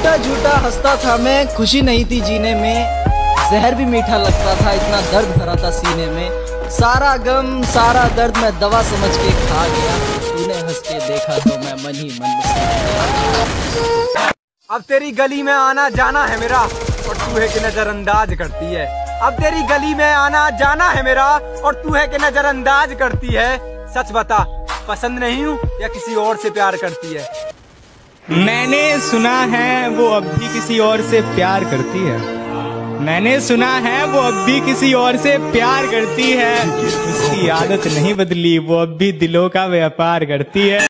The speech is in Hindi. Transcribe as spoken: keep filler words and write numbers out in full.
झूठा झूठा हंसता था मैं, खुशी नहीं थी जीने में, जहर भी मीठा लगता था, इतना दर्द भरा था सीने में। सारा गम सारा दर्द मैं दवा समझ के खा गया, तूने हंस के देखा तो मैं मन ही मन मुस्कुराया। अब तेरी गली में आना जाना है मेरा और तू है कि नजरअंदाज करती है। अब तेरी गली में आना जाना है मेरा और तू है कि नजरअंदाज करती है। सच बता, पसंद नहीं हूँ या किसी और से प्यार करती है? मैंने सुना है वो अब भी किसी और से प्यार करती है। मैंने सुना है वो अब भी किसी और से प्यार करती है। उसकी आदत नहीं बदली, वो अब भी दिलों का व्यापार करती है।